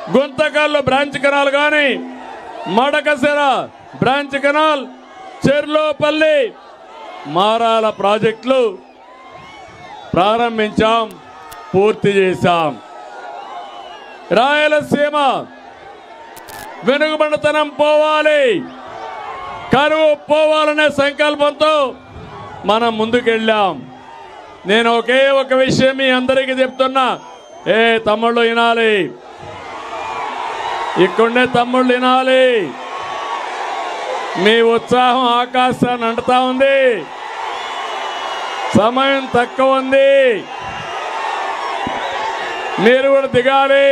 Guntakal branch canal కానీ, Madakasira branch canal, Cherlopalli Marala ప్రాజెక్టులు ప్రారంభించాం, పూర్తి చేశాం. రాయలసీమ వెనుకబడితనం పోవాలి, కరువు పోవాలనే సంకల్పంతో మనం ముందుకెళ్ళాం. నేను ఒకే ఒక విషయం మీ అందరికీ చెప్తున్నా, తమ్ముళ్ళు వినాలి, ఇక్కడే తమ్ముళ్ళు వినాలి. మీ ఉత్సాహం ఆకాశాన్ని అంటుతా ఉంది, సమయం తక్కువ ఉంది, మీరు కూడా దిగాలి,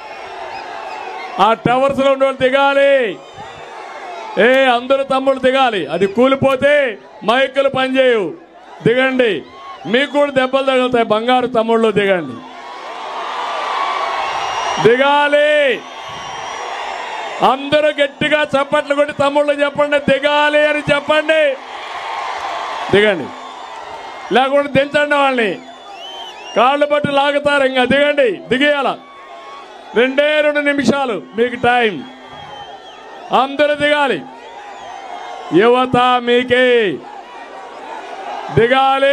ఆ టవర్స్ లో ఉండే దిగాలి. అందరూ తమ్ముళ్ళు దిగాలి. అది కూలిపోతే మైకులు పనిచేయవు, దిగండి. మీకు కూడా దెబ్బలు తగులుతాయి, బంగారు తమ్ముళ్ళు దిగండి, దిగాలి. అందరూ గట్టిగా చప్పట్లు కొట్టి తమ్ముళ్ళు చెప్పండి, దిగాలి అని చెప్పండి. దిగండి, లేకుంటే దించండి, వాళ్ళని కాళ్ళు పట్టి లాగుతారు. ఇంకా దిగండి, దిగేయాల. 2 నిమిషాలు మీకు టైం, అందరూ దిగాలి. యువత మీకే దిగాలి.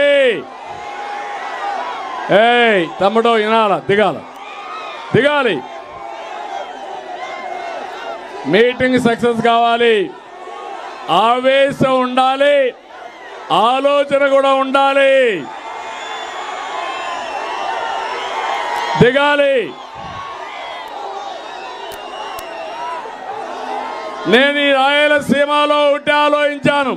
తమ్ముడు వినాల, దిగాలి. మీటింగ్ సక్సెస్ కావాలి, ఆవేశం ఉండాలి, ఆలోచన కూడా ఉండాలి. దిగాలి. నేను ఈ రాయలసీమలో ఒకటి ఆలోచించాను,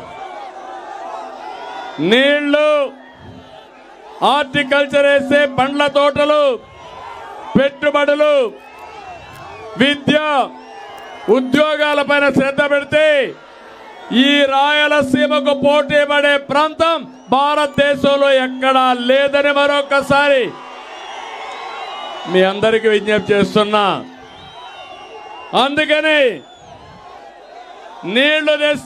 నీళ్లు, హార్టికల్చర్ వేస్తే పండ్ల తోటలు, పెట్టుబడులు, విద్య, ఉద్యోగాలపైన శ్రద్ధ పెడితే ఈ రాయలసీమకు పోటీ పడే ప్రాంతం భారతదేశంలో ఎక్కడా లేదని మరొకసారి మీ అందరికీ విజ్ఞప్తి చేస్తున్నా. అందుకని నీళ్లు